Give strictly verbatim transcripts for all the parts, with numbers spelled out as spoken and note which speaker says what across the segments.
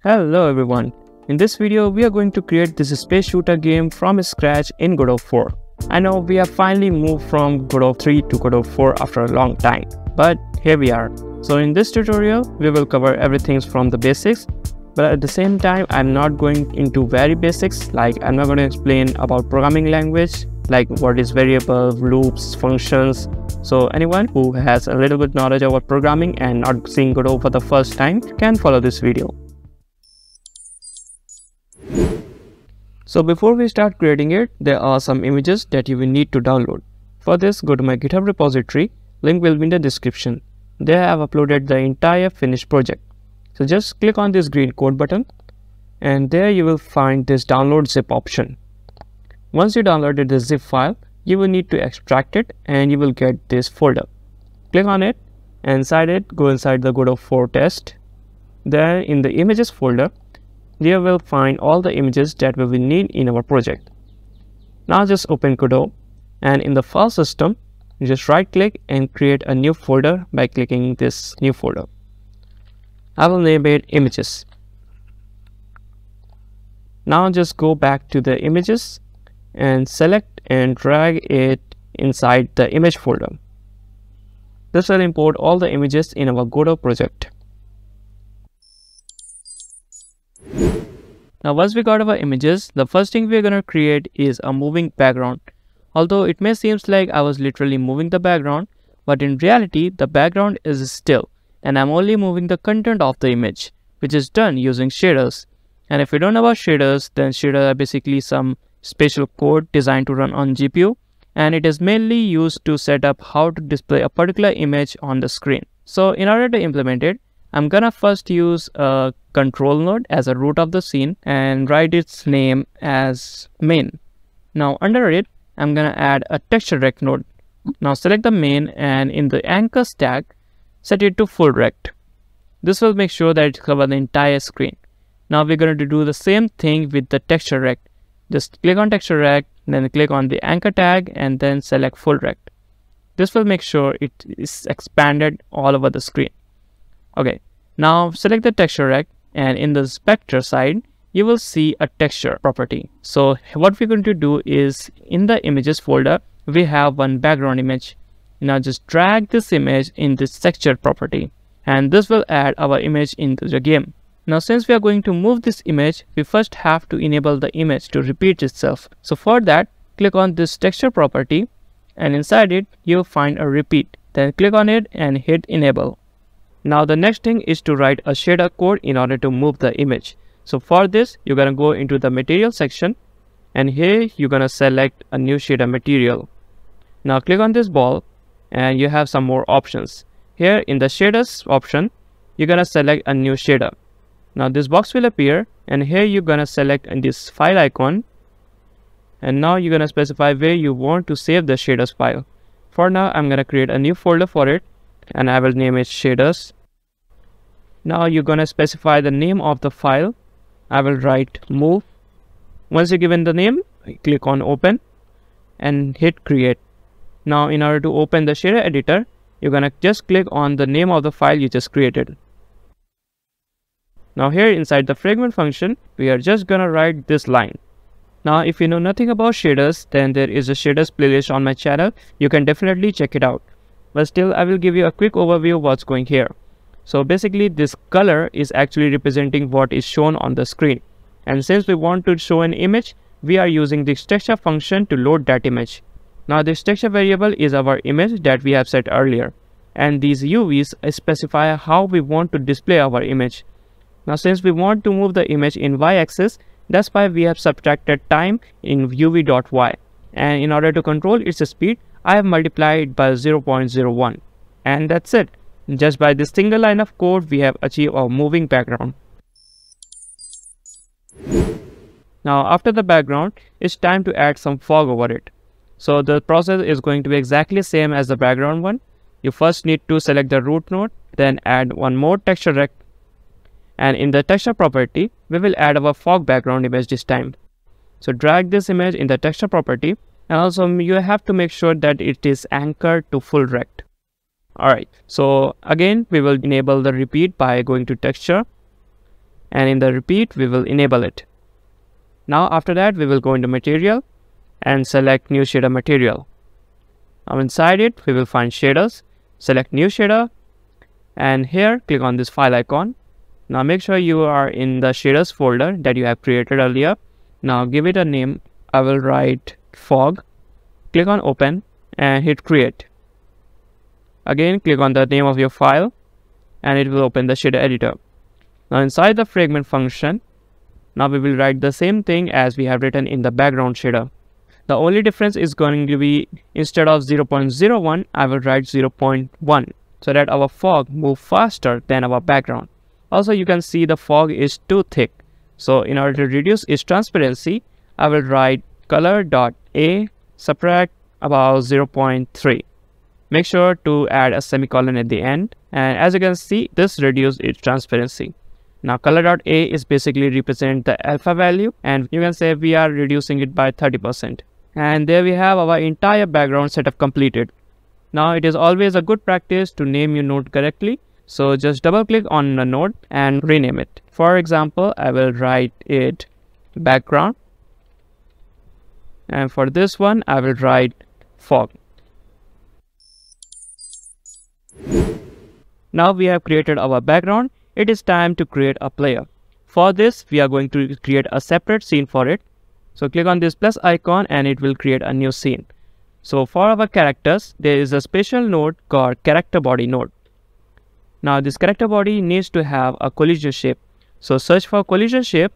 Speaker 1: Hello everyone, in this video we are going to create this space shooter game from scratch in Godot four. I know we have finally moved from Godot three to Godot four after a long time, but here we are. So in this tutorial we will cover everything from the basics, but at the same time I'm not going into very basics, like I'm not going to explain about programming language like what is variable, loops, functions. So anyone who has a little bit knowledge about programming and not seeing Godot for the first time can follow this video. So before we start creating it, there are some images that you will need to download. For this, go to my GitHub repository, link will be in the description. There I have uploaded the entire finished project. So just click on this green code button and there you will find this download zip option. Once you downloaded the zip file, you will need to extract it and you will get this folder. Click on it and inside it, go inside the Godot four test. There in the images folder, there will find all the images that we will need in our project. Now just open Godot and in the file system, just right click and create a new folder by clicking this new folder. I will name it images. Now just go back to the images and select and drag it inside the image folder. This will import all the images in our Godot project. Now once we got our images, the first thing we're going to create is a moving background. Although it may seem like I was literally moving the background, but in reality the background is still and I'm only moving the content of the image, which is done using shaders. And if you don't know about shaders, then shaders are basically some special code designed to run on G P U, and it is mainly used to set up how to display a particular image on the screen. So in order to implement it, I'm gonna first use a control node as a root of the scene and write its name as main. Now under it, I'm gonna add a texture rect node. Now select the main and in the anchor stack, set it to full rect. This will make sure that it covers the entire screen. Now we're going to do the same thing with the texture rect. Just click on texture rect, then click on the anchor tag and then select full rect. This will make sure it is expanded all over the screen. Okay, now select the texture rect and in the spectre side, you will see a texture property. So what we're going to do is in the images folder, we have one background image. Now just drag this image in this texture property and this will add our image into the game. Now since we are going to move this image, we first have to enable the image to repeat itself. So for that, click on this texture property and inside it, you'll find a repeat. Then click on it and hit enable. Now the next thing is to write a shader code in order to move the image. So for this, you're gonna go into the material section and here you're gonna select a new shader material. Now click on this ball and you have some more options. Here in the shaders option, you're gonna select a new shader. Now this box will appear and here you're gonna select this file icon and now you're gonna specify where you want to save the shaders file. For now, I'm gonna create a new folder for it and I will name it shaders. Now you're gonna specify the name of the file. I will write move. Once you're given the name, click on open and hit create. Now in order to open the shader editor, you're gonna just click on the name of the file you just created. Now here inside the fragment function, we are just gonna write this line. Now if you know nothing about shaders, then there is a shaders playlist on my channel. You can definitely check it out. But still, I will give you a quick overview of what's going here. So basically this color is actually representing what is shown on the screen. And since we want to show an image, we are using this texture function to load that image. Now this texture variable is our image that we have set earlier. And these U Vs specify how we want to display our image. Now since we want to move the image in y-axis, that's why we have subtracted time in uv.y. And in order to control its speed, I have multiplied by zero point zero one. And that's it. Just by this single line of code, we have achieved our moving background. Now after the background, it's time to add some fog over it. So the process is going to be exactly same as the background one. You first need to select the root node, then add one more texture rect. And in the texture property, we will add our fog background image this time. So drag this image in the texture property and also you have to make sure that it is anchored to full rect. Alright, so again we will enable the repeat by going to texture and in the repeat we will enable it. Now after that we will go into material and select new shader material. Now inside it we will find shaders, select new shader, and here click on this file icon. Now make sure you are in the shaders folder that you have created earlier. Now give it a name. I will write fog. Click on open and hit create. Again click on the name of your file and it will open the shader editor. Now inside the fragment function, now we will write the same thing as we have written in the background shader. The only difference is going to be, instead of zero point zero one, I will write zero point one so that our fog moves faster than our background. Also you can see the fog is too thick. So in order to reduce its transparency, I will write color.a subtract about zero point three. Make sure to add a semicolon at the end, and as you can see, this reduces its transparency. Now color.a is basically represent the alpha value, and you can say we are reducing it by thirty percent. And there we have our entire background setup completed. Now it is always a good practice to name your node correctly. So just double click on the node and rename it. For example, I will write it background. And for this one, I will write fog. Now we have created our background. It is time to create a player. For this, we are going to create a separate scene for it. So click on this plus icon and it will create a new scene. So for our characters, there is a special node called character body node. Now this character body needs to have a collision shape. So search for collision shape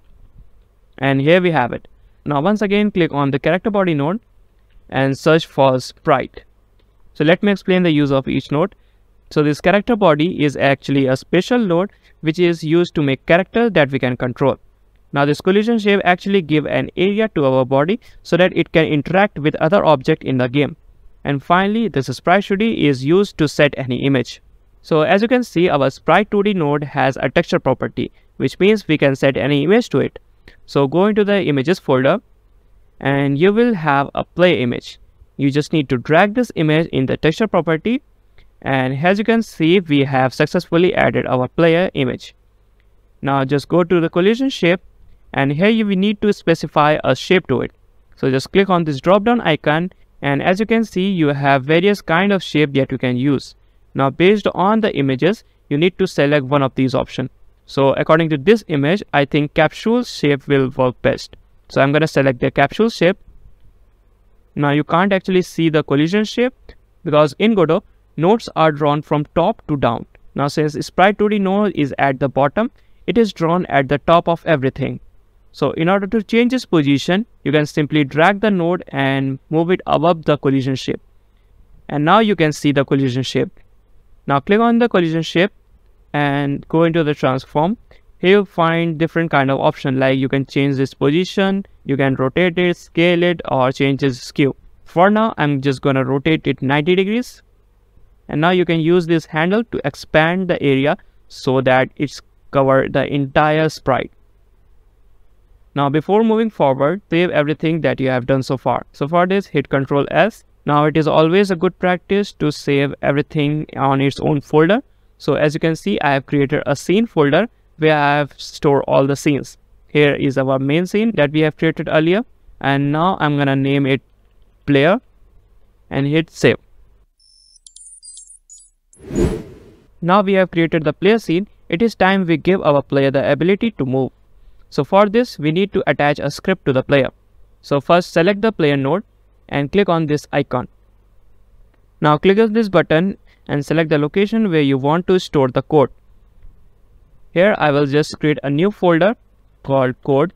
Speaker 1: and here we have it. Now once again click on the character body node and search for sprite. So let me explain the use of each node. So this character body is actually a special node which is used to make characters that we can control. Now this collision shape actually give an area to our body so that it can interact with other objects in the game. And finally, this sprite two D is used to set any image. So as you can see, our sprite two D node has a texture property, which means we can set any image to it. So go into the images folder and you will have a play image. You just need to drag this image in the texture property, and as you can see, we have successfully added our player image. Now just go to the collision shape and here you will need to specify a shape to it. So just click on this drop down icon, and as you can see, you have various kind of shape that you can use. Now based on the images, you need to select one of these options. So according to this image, I think capsule shape will work best. So I'm going to select the capsule shape. Now you can't actually see the collision shape because in Godot, nodes are drawn from top to down. Now since sprite two D node is at the bottom, it is drawn at the top of everything. So in order to change its position, you can simply drag the node and move it above the collision shape. And now you can see the collision shape. Now click on the collision shape and go into the transform. Here you find different kind of option, like you can change this position, you can rotate it, scale it, or change its skew. For now, I'm just gonna rotate it ninety degrees. And now you can use this handle to expand the area so that it's cover the entire sprite. Now before moving forward, save everything that you have done so far. So for this, hit control S. Now it is always a good practice to save everything on its own folder. So as you can see, I have created a scene folder where I have stored all the scenes. Here is our main scene that we have created earlier. And now I'm gonna name it player and hit save. Now we have created the player scene. It is time we give our player the ability to move. So for this, we need to attach a script to the player. So first select the player node and click on this icon. Now click on this button and select the location where you want to store the code. Here I will just create a new folder called code.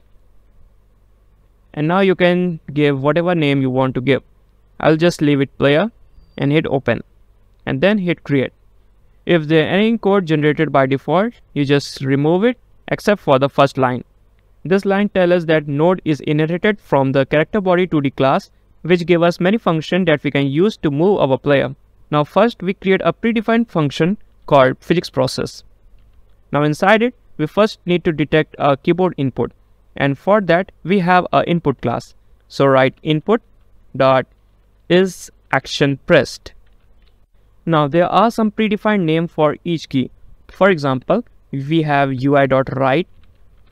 Speaker 1: And now you can give whatever name you want to give. I'll just leave it player and hit open. And then hit create. If there any code generated by default, you just remove it except for the first line. This line tells us that node is inherited from the character body two D class, which give us many functions that we can use to move our player. Now first we create a predefined function called physics process. Now inside it, we first need to detect a keyboard input, and for that we have a input class. So write input dot is action pressed. Now there are some predefined names for each key. For example, we have U I dot write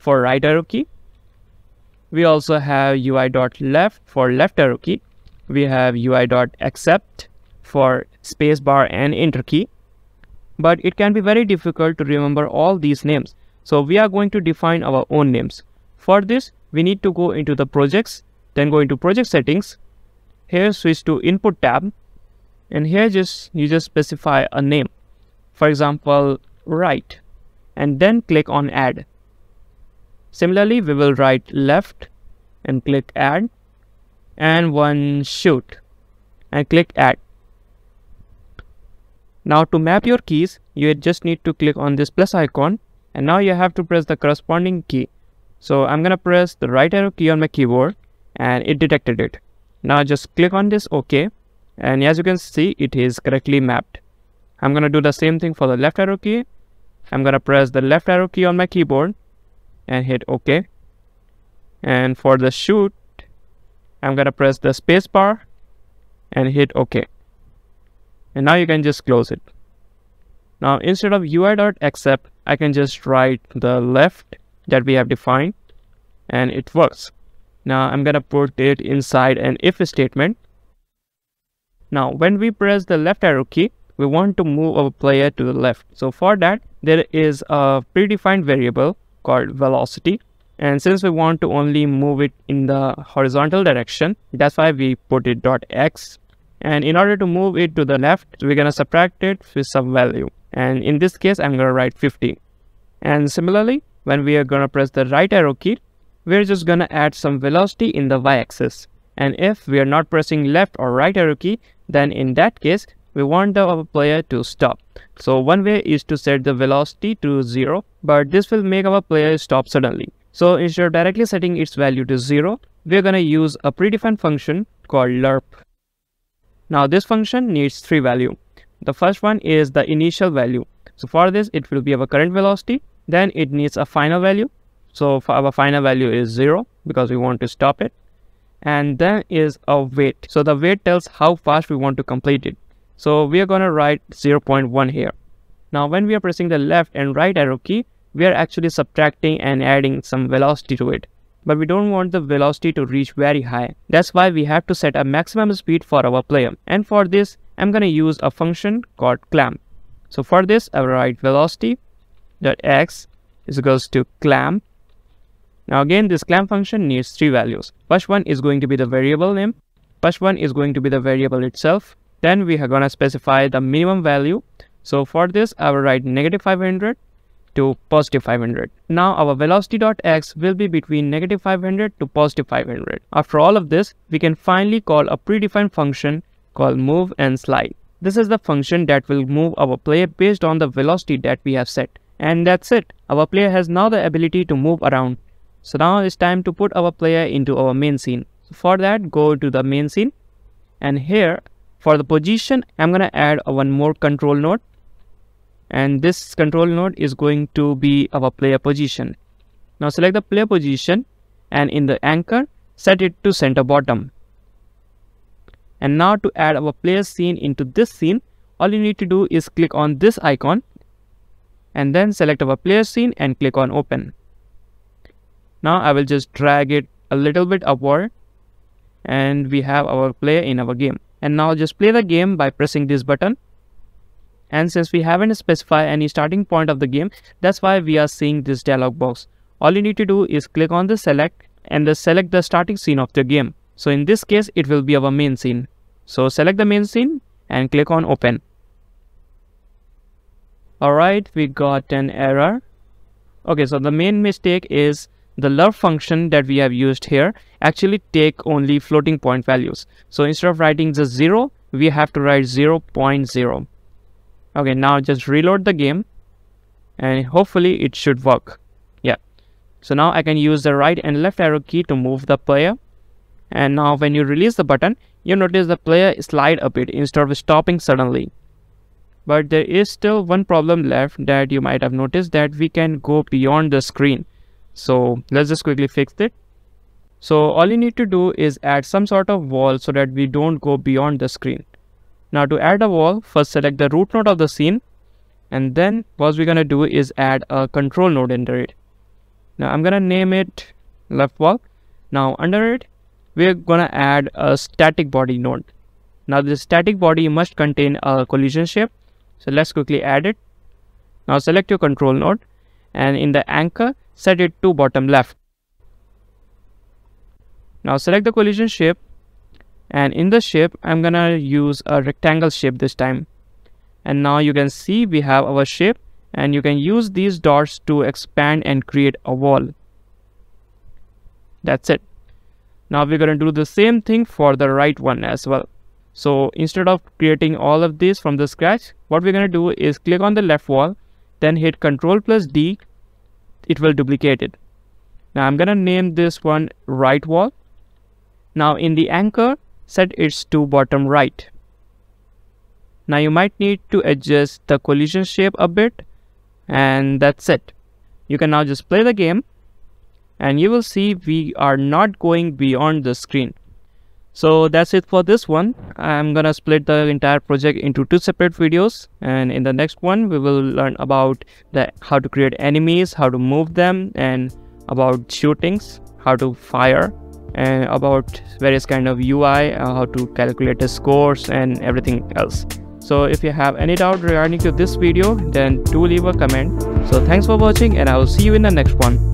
Speaker 1: for right arrow key. We also have U I dot left for left arrow key. We have U I dot accept for spacebar and enter key. But it can be very difficult to remember all these names. So we are going to define our own names. For this, we need to go into the projects, then go into project settings. Here switch to input tab, and here just you just specify a name. For example, right, and then click on add. Similarly, we will write left and click add, and one shoot and click add. Now to map your keys, you just need to click on this plus icon, and now you have to press the corresponding key. So I'm gonna press the right arrow key on my keyboard, and it detected it. Now just click on this OK, and as you can see, it is correctly mapped. I'm gonna do the same thing for the left arrow key. I'm gonna press the left arrow key on my keyboard and hit OK. And for the shoot, I'm gonna press the space bar and hit OK. And now you can just close it. Now instead of U I dot accept, I can just write the left that we have defined, and it works. Now I'm gonna put it inside an if statement. Now when we press the left arrow key, we want to move our player to the left. So for that, there is a predefined variable called velocity, and since we want to only move it in the horizontal direction, that's why we put it dot x. And in order to move it to the left, we're gonna subtract it with some value, and in this case I'm gonna write fifty. And similarly, when we are gonna press the right arrow key, we're just gonna add some velocity in the y-axis. And if we are not pressing left or right arrow key, then in that case we want the our player to stop. So one way is to set the velocity to zero, but this will make our player stop suddenly. So instead of directly setting its value to zero, we're gonna use a predefined function called lerp. Now this function needs three values. The first one is the initial value. So for this, it will be our current velocity. Then it needs a final value. So for our final value is zero because we want to stop it. And then is a wait. So the wait tells how fast we want to complete it. So we are going to write zero point one here. Now when we are pressing the left and right arrow key, we are actually subtracting and adding some velocity to it. But we don't want the velocity to reach very high. That's why we have to set a maximum speed for our player. And for this, I'm going to use a function called clamp. So for this, I will write velocity dot x is equals to clamp. Now again, this clamp function needs three values. First one is going to be the variable name. First one is going to be the variable itself. Then we are going to specify the minimum value. So for this, I will write negative five hundred to positive five hundred. Now our velocity dot x will be between negative five hundred to positive five hundred. After all of this, we can finally call a predefined function called move and slide. This is the function that will move our player based on the velocity that we have set. And that's it. Our player has now the ability to move around. So now it's time to put our player into our main scene. So for that, go to the main scene. And here, for the position, I'm going to add a one more control node. And this control node is going to be our player position. Now select the player position, and in the anchor, set it to center bottom. And now to add our player scene into this scene, all you need to do is click on this icon, and then select our player scene and click on open. Now I will just drag it a little bit upward, and we have our player in our game. And now just play the game by pressing this button. And since we haven't specified any starting point of the game, that's why we are seeing this dialog box. All you need to do is click on the select and then select the starting scene of the game. So in this case, it will be our main scene. So select the main scene and click on open. Alright, we got an error. Okay, so the main mistake is the lerp function that we have used here actually take only floating point values. So instead of writing just zero, we have to write zero point zero. Okay, now just reload the game and hopefully it should work. Yeah. So now I can use the right and left arrow key to move the player. And now when you release the button, you notice the player slide a bit instead of stopping suddenly. But there is still one problem left that you might have noticed, that we can go beyond the screen. So let's just quickly fix it. So all you need to do is add some sort of wall so that we don't go beyond the screen. Now to add a wall, first select the root node of the scene, and then what we're gonna do is add a control node under it. Now I'm gonna name it left wall. Now under it, we're gonna add a static body node. Now this static body must contain a collision shape. So let's quickly add it. Now select your control node, and in the anchor, set it to bottom left. Now select the collision shape, and in the shape, I'm gonna use a rectangle shape this time. And now you can see we have our shape, and you can use these dots to expand and create a wall. That's it. Now we're gonna do the same thing for the right one as well. So instead of creating all of this from the scratch, what we're gonna do is click on the left wall, then hit Control plus D. It will duplicate it. Now I'm gonna name this one right wall. Now in the anchor, set it to bottom right. Now you might need to adjust the collision shape a bit, and that's it. You can now just play the game, and you will see we are not going beyond the screen. So that's it for this one. I'm gonna split the entire project into two separate videos, and in the next one we will learn about the how to create enemies, how to move them, and about shootings, how to fire, and about various kind of U I, uh, how to calculate the scores and everything else. So if you have any doubt regarding to this video, then do leave a comment. So thanks for watching, and I will see you in the next one.